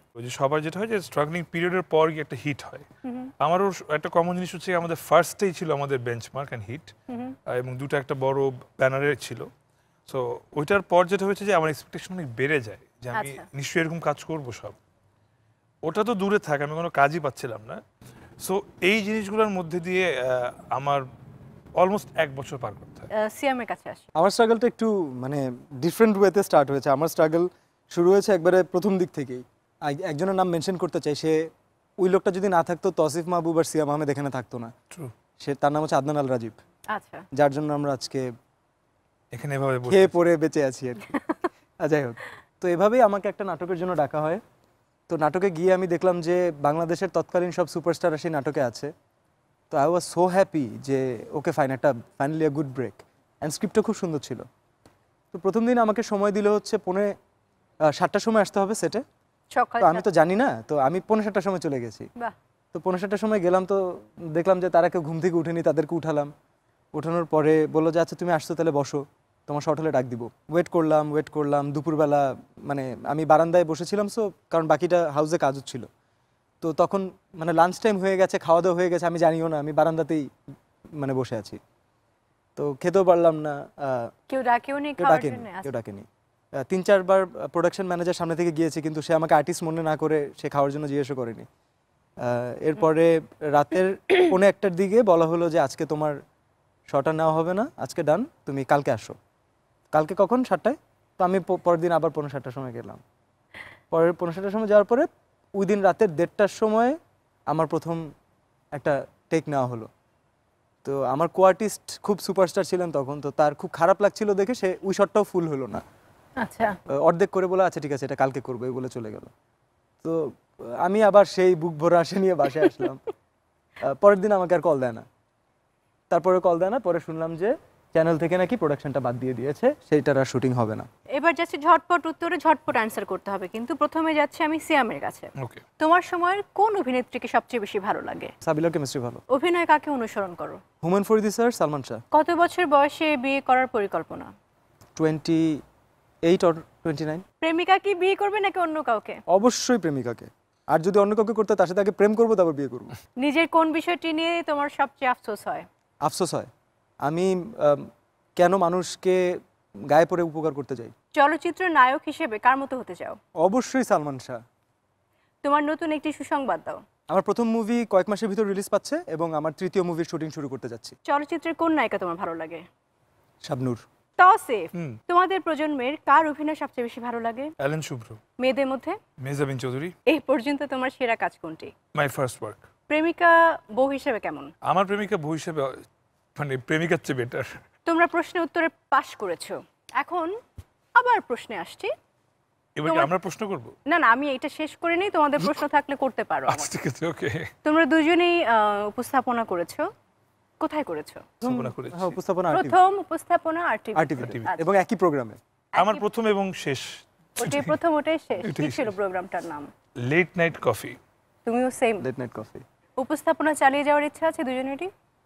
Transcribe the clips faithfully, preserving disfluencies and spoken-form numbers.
ওই যে সবার যেটা হয় যে স্ট্রাগলিং পিরিয়ডের পর গিয়ে একটা হিট হয়। আমারও একটা কমন জিনিস হচ্ছে আমাদের ফার্স্টেই ছিল আমাদের বেঞ্চমার্ক অ্যান্ড হিট, এবং দুটো একটা বড় ব্যানারের ছিল। সো ওইটার পর যেটা হয়েছে যে আমার এক্সপেকটেশন অনেক বেড়ে যায় যে আমি নিশ্চয়ই এরকম কাজ করব সব। ওটা তো দূরে থাকে, আমি কোনো কাজই পাচ্ছিলাম না। সো এই জিনিসগুলোর মধ্যে দিয়ে আমার অলমোস্ট এক বছর পার করতে হয়। সিয়ামের কাছে আসি। আমার স্ট্রাগলটা একটু মানে ডিফারেন্ট ওয়েতে স্টার্ট হয়েছে। আমার স্ট্রাগল শুরু হয়েছে একবারে প্রথম দিক থেকেই। একজনের নাম মেনশন করতে চাই, সে ওই লোকটা যদি না থাকতো তৌসিফ মাহবুব আর সিয়াম আহমেদ এখানে থাকতো না। সে তার নাম হচ্ছে আদনান আল রাজীব। আচ্ছা, যার জন্য আমরা আজকে এখানে এভাবে খেয়ে পড়ে বেঁচে আছি আর কি। যাই হোক, তো এভাবেই আমাকে একটা নাটকের জন্য ডাকা হয়। তো নাটকে গিয়ে আমি দেখলাম যে বাংলাদেশের তৎকালীন সব সুপারস্টাররা সেই নাটকে আছে। তো আই ওয়াজ সো হ্যাপি যে ওকে ফাইন, একটা finally a good break, and স্ক্রিপ্টটা খুব সুন্দর ছিল। তো প্রথম দিন আমাকে সময় দিলে হচ্ছে পৌনে সাতটার সময় আসতে হবে সেটে। তো আমি তো জানি না, তো আমি পৌনে সাতটার সময় চলে গেছি। তো পৌনে সাতটার সময় গেলাম, তো দেখলাম যে তারা কেউ ঘুম থেকে উঠেনি, তাদেরকে উঠালাম। উঠানোর পরে বললো যে আচ্ছা তুমি আসছো তাহলে বসো, তোমার শর্ট হলে ডাক দিব। ওয়েট করলাম ওয়েট করলাম দুপুরবেলা, মানে আমি বারান্দায় বসেছিলাম, সো কারণ বাকিটা হাউসে কাজ হচ্ছিল। তো তখন মানে লাঞ্চ টাইম হয়ে গেছে, খাওয়া দাওয়া হয়ে গেছে, আমি জানিও না, আমি বারান্দাতেই মানে বসে আছি। তো খেতেও পারলাম না, কেউ ডাকেও নি, কেউ ডাকেনি। তিন চারবার প্রোডাকশন ম্যানেজার সামনে থেকে গিয়েছে, কিন্তু সে আমাকে আর্টিস্ট মনে না করে সে খাওয়ার জন্য জিজ্ঞাসা করেনি। এরপরে রাতের পৌনে একটার দিকে বলা হলো যে আজকে তোমার শটা নেওয়া হবে না, আজকে ডান, তুমি কালকে আসো। কালকে কখন? সাতটায়। তো আমি পরের দিন আবার পৌনে সাতটার সময় গেলাম। পরের পৌনে সাতটার সময় যাওয়ার পরে ওই দিন রাতের দেড়টার সময় আমার প্রথম একটা টেক নেওয়া হলো। তো আমার কো আর্টিস্ট খুব সুপারস্টার ছিলেন তখন, তো তার খুব খারাপ লাগছিল দেখে সে ওই শটটাও ফুল হলো না। আচ্ছা, অর্ধেক করে বলে আচ্ছা ঠিক আছে এটা কালকে করবো, এই বলে চলে গেল। তো আমি আবার সেই বুক ভরা আসে নিয়ে বাসায় আসলাম। পরের দিন আমাকে আর কল দেয় না, তারপরে কল দেয় না, পরে শুনলাম যে চ্যানেল থেকে নাকি প্রোডাকশনটা বাদ দিয়ে দিয়েছে, সেইটার আর শুটিং হবে না। এবার যাচ্ছে ঝটপট উত্তরে ঝটপট অ্যানসার করতে হবে, কিন্তু প্রথমে যাচ্ছে আমি সিয়ামের কাছে। ওকে। তোমার সময়ের কোন অভিনেত্রীকে সবচেয়ে বেশি ভালো লাগে? সাবিলার কেমিস্ট্রি ভালো। অভিনয় কাকে অনুসরণ করো? হুমায়ুন ফরিদি স্যার, সালমান শাহ। কত বছর বয়সে বিয়ে করার পরিকল্পনা? Twenty eight or twenty nine. প্রেমিকা কি বিয়ে করবে নাকি অন্য কাউকে? অবশ্যই প্রেমিকাকে, আর যদি অন্য কাউকে করতে তার সাথে আগে প্রেম করবো তারপর বিয়ে করবো। নিজের কোন বিষয়টি নিয়ে তোমার সবচেয়ে আফসোস হয়? আফসোস হয় আমি কেন মানুষকে গায়ে পড়ে উপকার করতে যাই। চলচ্চিত্র নায়ক হিসেবে কার মতো হতে চাও? অবশ্যই সালমান শাহ। তোমার নতুন একটি সুসংবাদ দাও। আমার প্রথম মুভি কয়েক মাসের ভিতর রিলিজ পাচ্ছে এবং আমার তৃতীয় মুভির শুটিং শুরু করতে যাচ্ছি। চলচ্চিত্রের কোন নায়িকা তোমার ভালো লাগে? শাবনূর। তৌসিফ, তোমাদের প্রজন্মের কার অভিনয় সবচেয়ে বেশি ভালো লাগে? অ্যালেন শুভ্র। মেয়েদের মধ্যে? মেজাবিন চৌধুরী। এই পর্যন্ত তোমার সেরা কাজ কোনটি? My first work. প্রেমিকা বউ হিসেবে কেমন? আমার প্রেমিকা বউ হিসেবে মানে প্রেমিকার চেয়ে বেটার। তোমরা প্রশ্নে উত্তরে পাস করেছো, এখন আবার প্রশ্নে আসছি। এবার কি আমরা প্রশ্ন করব? না না, আমি এটা শেষ করে নেই, তোমাদের প্রশ্ন থাকলে করতে পারো। আচ্ছা ঠিক আছে, ওকে। তোমরা দুজনেই উপস্থাপনা করেছো, কোথায় করেছো? উপস্থাপনা করেছি। হ্যাঁ, উপস্থাপনা প্রথম উপস্থাপনা আরটিভি, আরটিভি, এবং একই প্রোগ্রামে। আমার প্রথম এবং শেষ। ওটাই প্রথম, ওটাই শেষ। কি ছিল প্রোগ্রামটার নাম? Late night coffee. তুমিও সেম লেট নাইট কফি। উপস্থাপনা চালিয়ে যাওয়ার ইচ্ছা আছে দুজনেরই?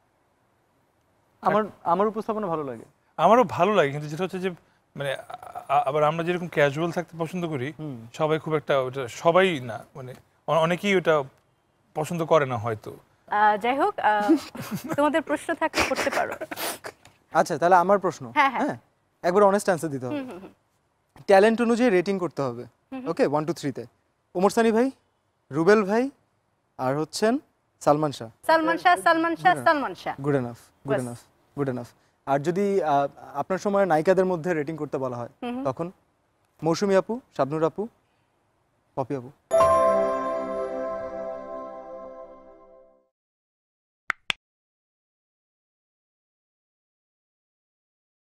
আমার আমার উপস্থাপনা ভালো লাগে। আমারও ভালো লাগে, কিন্তু যেটা হচ্ছে যে মানে আবার আমরা যেরকম ক্যাজুয়াল থাকতে পছন্দ করি, সবাই খুব একটা ওটা সবাই না, মানে অনেকেই ওটা পছন্দ করে না হয়তো। যাই হোক, তোমাদের প্রশ্ন থাকলে করতে পারো। আচ্ছা তাহলে আমার প্রশ্ন, হ্যাঁ হ্যাঁ, একবার অনেস্ট অ্যানসার দিতে হবে। ট্যালেন্ট অনুযায়ী রেটিং করতে হবে, ওকে? ওয়ান টু থ্রিতে ওমর সানি ভাই, রুবেল ভাই, আর হচ্ছেন Salman Shah. Salman Shah, Salman Shah, Salman Shah. Good enough, good enough, good enough. আর যদি আপনার সময় নায়িকাদের মধ্যে রেটিং করতে বলা হয় তখন মৌসুমী আপু, শাবনূর আপু, পপি আপু।